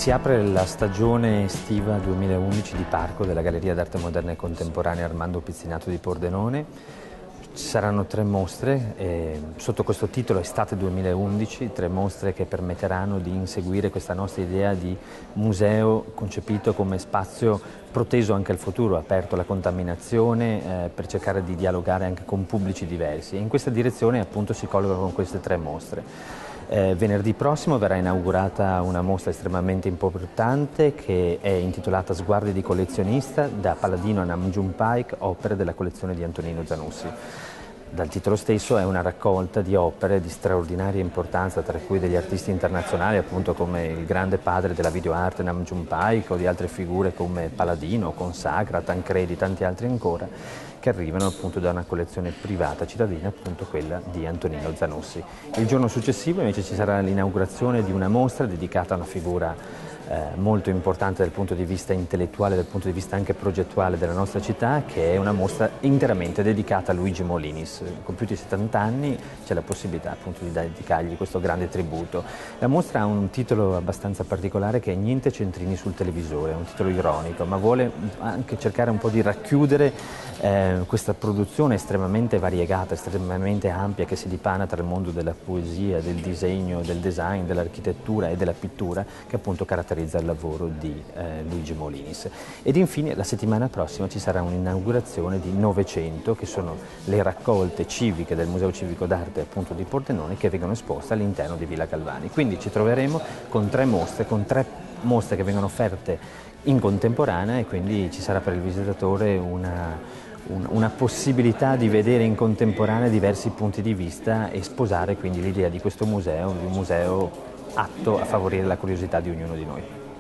Si apre la stagione estiva 2011 di Parco della Galleria d'Arte Moderna e Contemporanea Armando Pizzinato di Pordenone. Ci saranno 3 mostre, sotto questo titolo Estate 2011, 3 mostre che permetteranno di inseguire questa nostra idea di museo concepito come spazio proteso anche al futuro, aperto alla contaminazione, per cercare di dialogare anche con pubblici diversi. E in questa direzione appunto si colloca con queste 3 mostre. Venerdì prossimo verrà inaugurata una mostra estremamente importante che è intitolata Sguardi di collezionista, da Paladino a Nam June Paik, opere della collezione di Antonino Zanussi. Dal titolo stesso è una raccolta di opere di straordinaria importanza, tra cui degli artisti internazionali appunto come il grande padre della videoarte Nam June Paik o di altre figure come Paladino, Consagra, Tancredi e tanti altri ancora, che arrivano appunto da una collezione privata cittadina, appunto quella di Antonino Zanussi. Il giorno successivo invece ci sarà l'inaugurazione di una mostra dedicata a una figura molto importante dal punto di vista intellettuale, dal punto di vista anche progettuale della nostra città, che è una mostra interamente dedicata a Luigi Molinis. Compiuti 70 anni c'è la possibilità appunto di dedicargli questo grande tributo. La mostra ha un titolo abbastanza particolare che è Niente centrini sul televisore, è un titolo ironico, ma vuole anche cercare un po' di racchiudere questa produzione estremamente variegata, estremamente ampia, che si dipana tra il mondo della poesia, del disegno, del design, dell'architettura e della pittura, che appunto caratterizza il lavoro di Luigi Molinis. Ed infine la settimana prossima ci sarà un'inaugurazione di 900, che sono le raccolte civiche del Museo Civico d'Arte appunto di Pordenone, che vengono esposte all'interno di Villa Galvani. Quindi ci troveremo con 3 mostre che vengono offerte in contemporanea, e quindi ci sarà per il visitatore una possibilità di vedere in contemporanea diversi punti di vista e sposare quindi l'idea di questo museo, di un museo atto a favorire la curiosità di ognuno di noi.